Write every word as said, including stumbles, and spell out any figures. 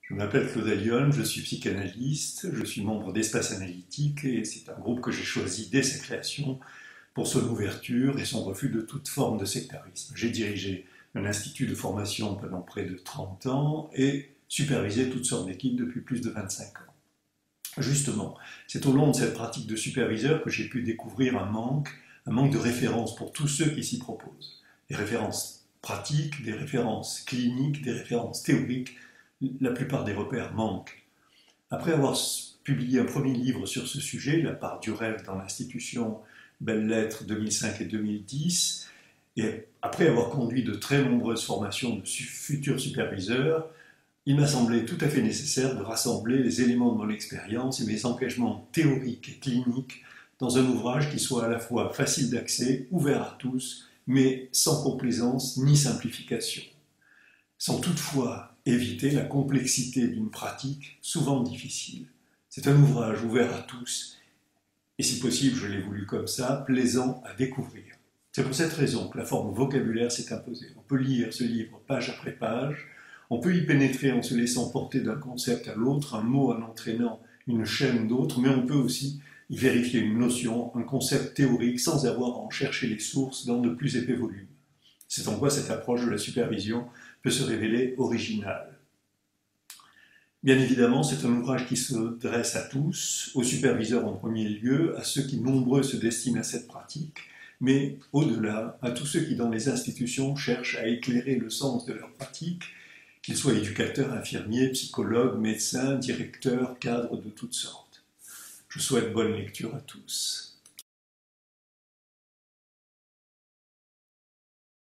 Je m'appelle Claude Allione, je suis psychanalyste, je suis membre d'Espace Analytique et c'est un groupe que j'ai choisi dès sa création pour son ouverture et son refus de toute forme de sectarisme. J'ai dirigé un institut de formation pendant près de trente ans et supervisé toutes sortes d'équipes depuis plus de vingt-cinq ans. Justement, c'est au long de cette pratique de superviseur que j'ai pu découvrir un manque, un manque de références pour tous ceux qui s'y proposent. Des références pratiques, des références cliniques, des références théoriques. La plupart des repères manquent. Après avoir publié un premier livre sur ce sujet, La part du rêve dans l'institution, Belles Lettres deux mille cinq et deux mille dix, et après avoir conduit de très nombreuses formations de futurs superviseurs, il m'a semblé tout à fait nécessaire de rassembler les éléments de mon expérience et mes engagements théoriques et cliniques dans un ouvrage qui soit à la fois facile d'accès, ouvert à tous, mais sans complaisance ni simplification, sans toutefois éviter la complexité d'une pratique souvent difficile. C'est un ouvrage ouvert à tous, et si possible, je l'ai voulu comme ça, plaisant à découvrir. C'est pour cette raison que la forme vocabulaire s'est imposée. On peut lire ce livre page après page, on peut y pénétrer en se laissant porter d'un concept à l'autre, un mot en entraînant une chaîne d'autres, mais on peut aussi y vérifier une notion, un concept théorique, sans avoir à en chercher les sources dans de plus épais volumes. C'est en quoi cette approche de la supervision peut se révéler originale. Bien évidemment, c'est un ouvrage qui s'adresse à tous, aux superviseurs en premier lieu, à ceux qui nombreux se destinent à cette pratique, mais au-delà, à tous ceux qui dans les institutions cherchent à éclairer le sens de leur pratique, qu'ils soient éducateurs, infirmiers, psychologues, médecins, directeurs, cadres de toutes sortes. Je souhaite bonne lecture à tous.